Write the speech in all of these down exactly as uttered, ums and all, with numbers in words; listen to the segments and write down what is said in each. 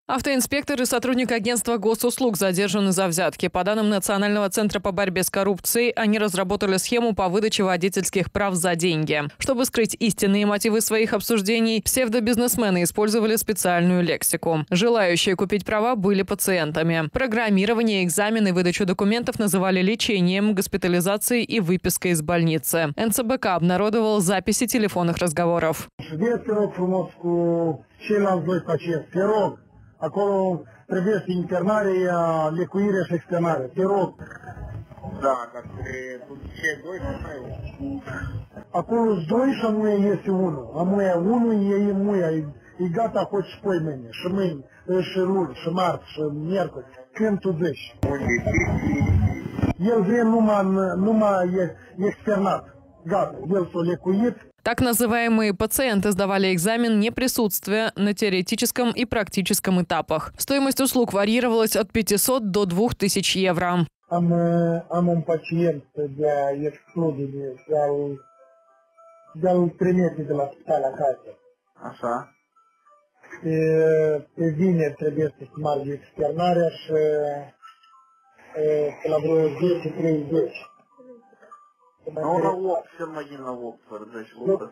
Автоинспектор и сотрудник агентства госуслуг задержаны за взятки. По данным Национального центра по борьбе с коррупцией, они разработали схему по выдаче водительских прав за деньги. Чтобы скрыть истинные мотивы своих обсуждений, псевдобизнесмены использовали специальную лексику. Желающие купить права были пациентами. Программирование, экзамены, выдачу документов называли лечением, госпитализацией и выпиской из больницы. эн цэ бэ ка обнародовал записи телефонных разговоров. Acolo trebuie să internare, lecuire și externare. Te rog. Da, dar ce doi sau Acolo doi și amuia este unul. Amuia unul e muia. E gata, hoți și poi mâine. Și mâine, și luni, și marți, și miercuri. Când tu zici. El vrea numai, numai externat. Gata, el s-a lecuit. Так называемые пациенты сдавали экзамен, не присутствуя на теоретическом и практическом этапах. Стоимость услуг варьировалась от пятисот до двух тысяч евро. Am, am un pacient de excludere, de-al, de-al trimite de la spital acasă. Așa. Pe, pe vineri trebuie să marge externarea și pe la vreo zece treizeci. Ну, на лоб, все ноги на лоб, дeci лоб,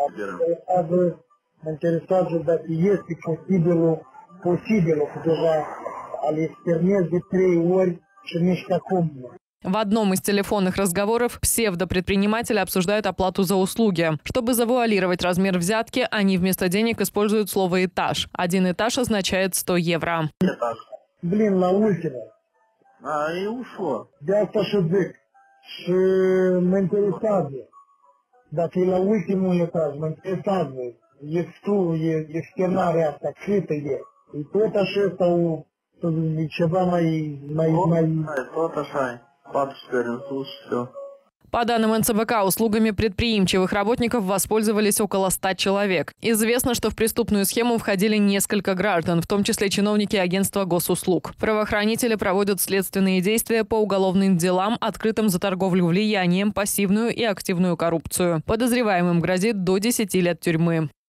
mă interesează dacă este posibilul, posibilul, că deja al externez de trei ori și nici acum. В одном из телефонных разговоров псевдопредприниматели обсуждают оплату за услуги. Чтобы завуалировать размер взятки, они вместо денег используют слово «этаж». Один этаж означает сто евро. Блин, la ultimă. A, e ușor. De asta și zic. Și mă interesează. Dacă e la ultimul etaj, mă interesează. Externarea asta, cât e? E tot așa sau e ceva mai... mai, mai... Tot așa e. patru sute în sus și все. По данным эн цэ бэ ка, услугами предприимчивых работников воспользовались около ста человек. Известно, что в преступную схему входили несколько граждан, в том числе чиновники агентства госуслуг. Правоохранители проводят следственные действия по уголовным делам, открытым за торговлю влиянием, пассивную и активную коррупцию. Подозреваемым грозит до десяти лет тюрьмы.